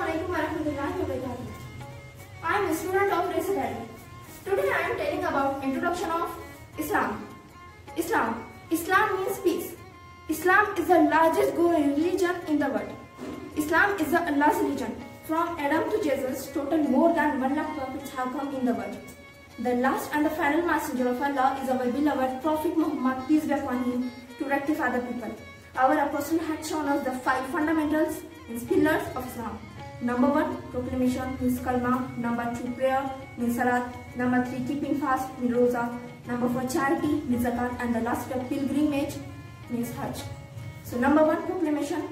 Assalamualaikum warahmatullahi wabarakatuh. I am a student of Race Academy. Today I am telling about introduction of Islam. Islam means peace. Islam is the largest religion in the world. Islam is Allah's religion. From Adam to Jesus, total more than 1 lakh prophets have come in the world. The last and the final messenger of Allah is our beloved Prophet Muhammad, peace be upon him, to rectify the people. Our apostle had shown us the 5 fundamentals and pillars of Islam. Number 1, proclamation means kalma. Number 2, prayer means salat. Number 3, keeping fast means roza. Number 4, charity means zakat. And the last step, pilgrimage means hajj. So number 1, proclamation.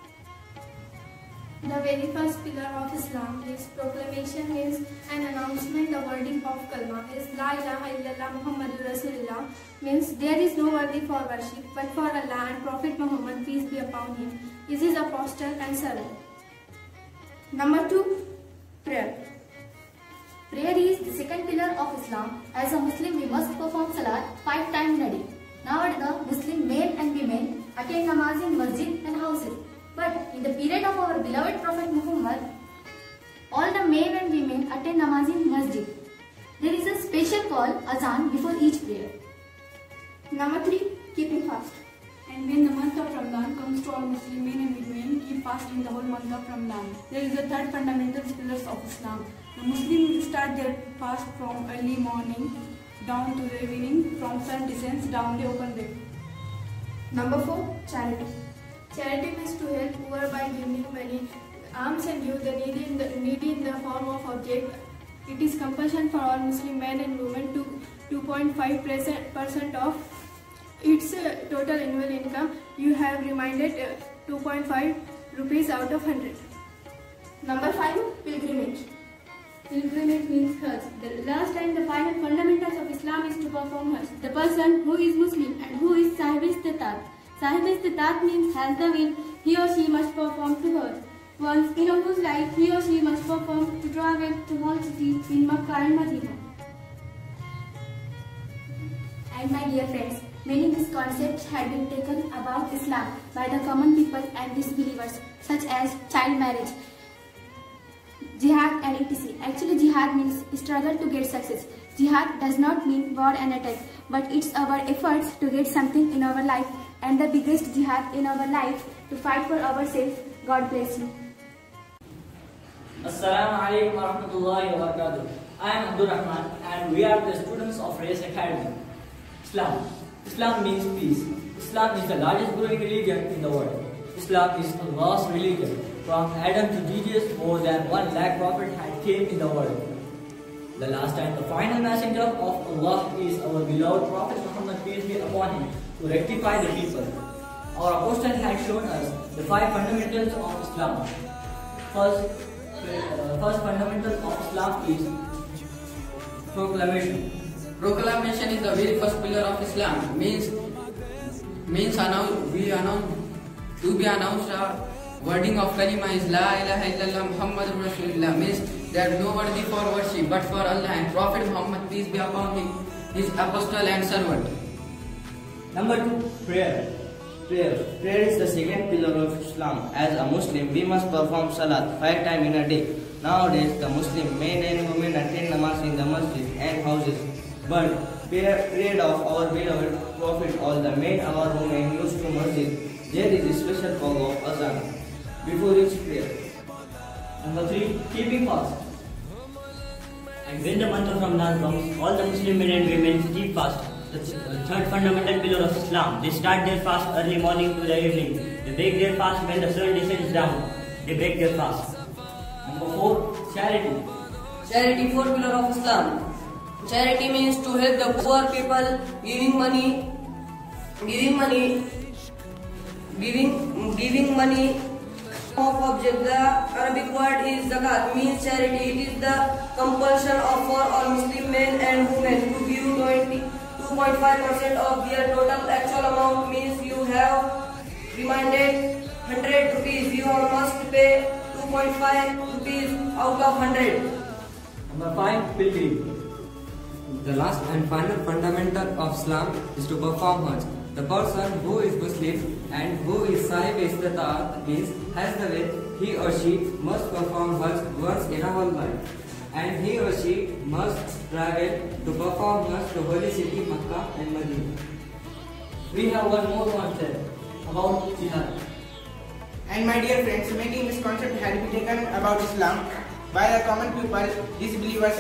The very first pillar of Islam is proclamation, means an announcement. The wording of kalma is La ilaha illallah Muhammadur Rasulullah, means there is no worthy for worship but for Allah, and Prophet Muhammad, peace be upon him, is his apostle and servant. Number 2, prayer. Prayer is the second pillar of Islam. As a Muslim, we must perform salat 5 times a day. Nowadays, the Muslim men and women attend namaz in masjid and houses. But in the period of our beloved Prophet Muhammad, all the men and women attend namaz in masjid. There is a special call, azan, before each prayer. Number 3, keeping fast. And when the month of Ramadan comes to all Muslim men and women, keep fasting the whole month of Ramadan. There is the third fundamental pillars of Islam. The Muslim will start their fast from early morning down to the evening, from sun descends down the open day. Number 4, charity. Charity means to help poor by giving money, alms, and give the needy in the form of object. It is compulsion for all Muslim men and women to 2.5% of its total annual income. You have reminded 2.5 rupees out of 100. Number 5, pilgrimage. Pilgrimage means Hajj. The last and the final fundamentals of Islam is to perform Hajj. The person who is Muslim and who is Sahib Istitat. Sahib Istitat means has the will, he or she must perform to Hajj. Once in a whose life, he or she must perform to travel to whole city in Makkah and Medina. And my dear friends, many misconceptions have been taken about Islam by the common people and disbelievers, such as child marriage, jihad and etc. Actually, jihad means struggle to get success. Jihad does not mean war and attack, but it's our efforts to get something in our life, and the biggest jihad in our life to fight for ourselves. God bless you. Assalamualaikum warahmatullahi wabarakatuh. I am Abdul Rahman and we are the students of Race Academy. Islam means peace. Islam is the largest growing religion in the world. Islam is Allah's religion. From Adam to Jesus, more than 1 lakh prophets had came in the world. The last and the final messenger of Allah is our beloved Prophet Muhammad, peace be upon him, to rectify the people. Our apostle had shown us the 5 fundamentals of Islam. First fundamental of Islam is proclamation. Proclamation is the very first pillar of Islam. Means to be announced. Wording of kalima is La ilaha illallah Muhammadur Rasulullah, means there is no worthy for worship but for Allah, and Prophet Muhammad, peace be upon him, his apostle and servant. Number 2, prayer. Prayer is the second pillar of Islam. As a Muslim, we must perform salat 5 times in a day. Nowadays, the Muslim men and women attend namaz in the masjid and houses. But period of our beloved Prophet, all the men or women used to masjid, there is a special call of azan before each prayer. Number 3, keeping fast. And when the month of Ramadan comes, all the Muslim men and women keep fast. The third fundamental pillar of Islam. They start their fast early morning to the evening. They break their fast when the sun descends down. They break their fast. Number 4, charity. Charity, fourth pillar of Islam. Charity means to help the poor people, giving money of object. The Arabic word is zakat, means charity. It is the compulsion of for all Muslim men and women to give 2.5% of their total actual amount, means you have reminded 100 rupees, you must pay 2.5 rupees out of 100. Number 5, pilgrim. The last and final fundamental of Islam is to perform Hajj. The person who is Muslim and who is Sahib Istitat means has the will he or she must perform Hajj once in a whole life, and he or she must travel to perform Hajj to holy city Makkah and Medina. We have one more concept about jihad. And my dear friends, many misconceptions had been taken about Islam by the common people, disbelievers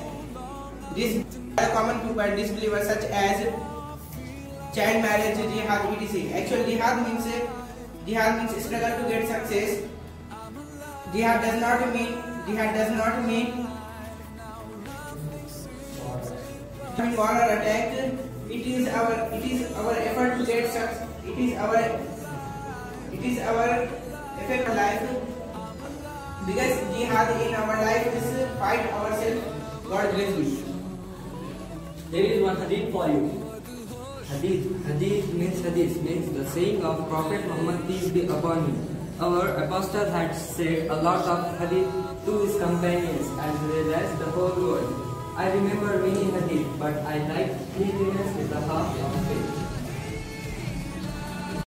such as child marriage, jihad, etc. Actually, jihad means struggle to get success. Jihad does not mean war or attack. It is our effort to get success. It is our effort in life. Biggest jihad in our life is fight ourselves. God bless you. There is one hadith for you. Hadith means the saying of Prophet Muhammad, peace be upon him. Our apostle had said a lot of hadith to his companions as well as the whole world. I remember many hadith, but I like cleanliness with the heart of